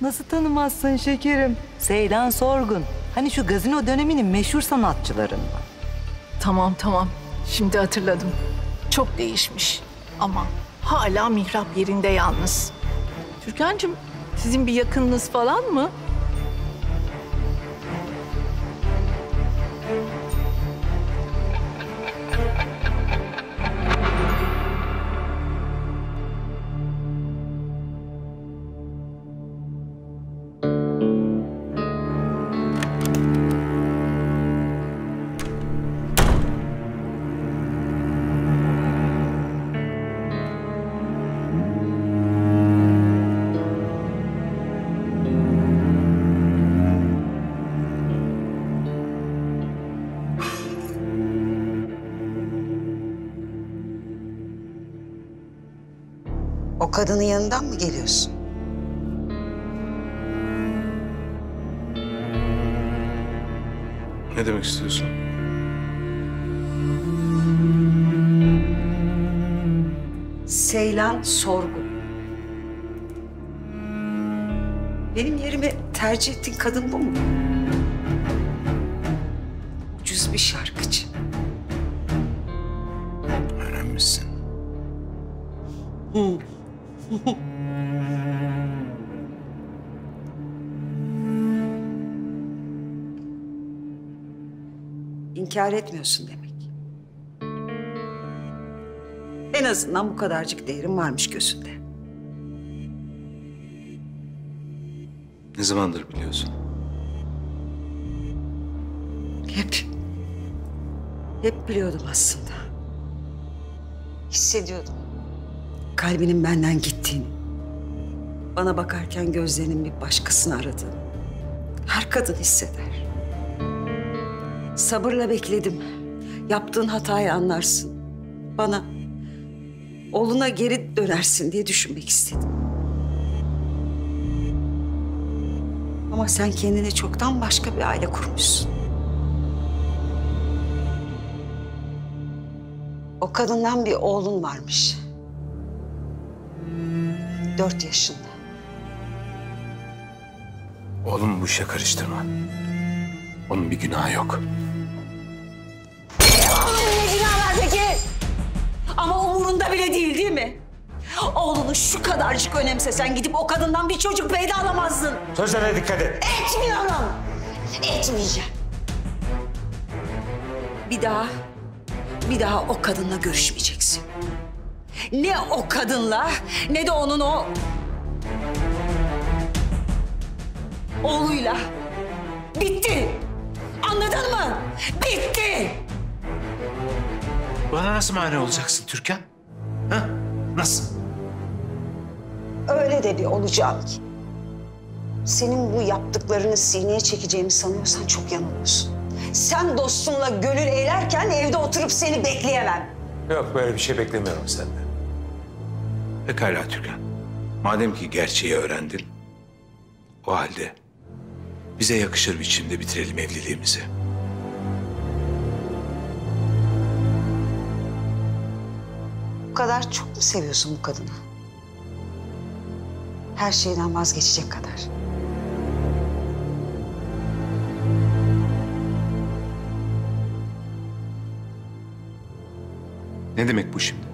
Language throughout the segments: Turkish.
Nasıl tanımazsın şekerim? Seylan Sorgun. Hani şu gazino döneminin meşhur sanatçılarından. Tamam. Şimdi hatırladım. Çok değişmiş ama hala mihrap yerinde yalnız. Türkan'cığım, sizin bir yakınınız falan mı? O kadının yanından mı geliyorsun? Ne demek istiyorsun? Seylan Sorgun. Benim yerime tercih ettiğin kadın bu mu? Ucuz bir şarkıcı. Öğrenmişsin. İnkar etmiyorsun demek. En azından bu kadarcık değerim varmış gözünde. Ne zamandır biliyorsun? Hep biliyordum aslında. Hissediyordum. Kalbinin benden gittiğini. Bana bakarken gözlerinin bir başkasını aradığını. Her kadın hisseder. Sabırla bekledim. Yaptığın hatayı anlarsın. Bana, oğluna geri dönersin diye düşünmek istedim. Ama sen kendine çoktan başka bir aile kurmuşsun. O kadından bir oğlun varmış. 4 yaşında. Oğlum bu işe karıştırma. Onun bir günahı yok. Oğlum ne günah var peki? Ama umurunda bile değil mi? Oğlunu şu kadarcık önemsesen gidip o kadından bir çocuk peyda alamazdın. Sözlerine dikkat et. Etmiyorum. Etmeyeceğim. Bir daha o kadınla görüşmeyeceksin. Ne o kadınla ne de onun o oğluyla. Bitti. Anladın mı? Bitti. Bana nasıl mani olacaksın Türkan? Ha? Nasıl? Öyle de bir olacağım ki. Senin bu yaptıklarını sineye çekeceğimi sanıyorsan çok yanılıyorsun. Sen dostumla gönül eğlerken evde oturup seni bekleyemem. Yok, böyle bir şey beklemiyorum senden. Pekala Türkan. Madem ki gerçeği öğrendin, o halde bize yakışır biçimde bitirelim evliliğimizi. Bu kadar çok mu seviyorsun bu kadını? Her şeyden vazgeçecek kadar. Ne demek bu şimdi?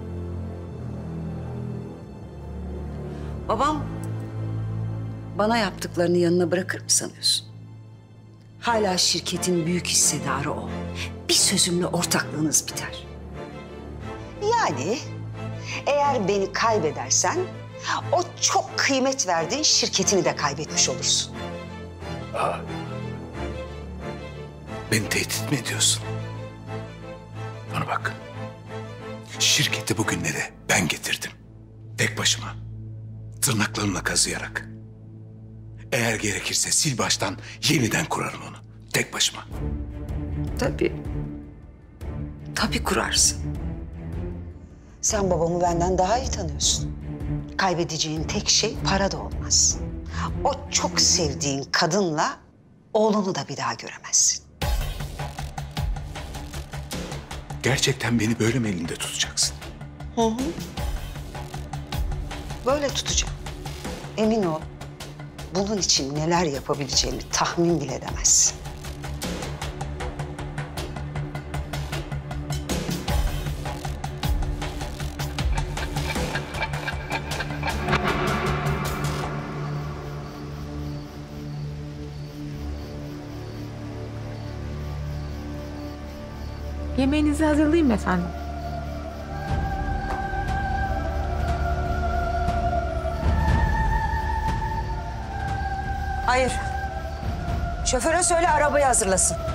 Babam bana yaptıklarını yanına bırakır mı sanıyorsun? Hala şirketin büyük hissedarı o. Bir sözümle ortaklığınız biter. Yani eğer beni kaybedersen o çok kıymet verdiğin şirketini de kaybetmiş olursun. Beni tehdit mi ediyorsun? Bana bak. Şirketi bugünlere ben getirdim. Tek başıma. Tırnaklarımla kazıyarak. Eğer gerekirse sil baştan yeniden kurarım onu. Tek başıma. Tabii. Tabii kurarsın. Sen babamı benden daha iyi tanıyorsun. Kaybedeceğin tek şey para da olmaz. O çok sevdiğin kadınla oğlunu da bir daha göremezsin. Gerçekten beni böyle mi elinde tutacaksın? Hı hı. Böyle tutacağım. Emin ol. bunun için neler yapabileceğimi tahmin bile edemezsin. Yemeğinizi hazırlayayım mı efendim? Hayır. Şoföre söyle arabayı hazırlasın.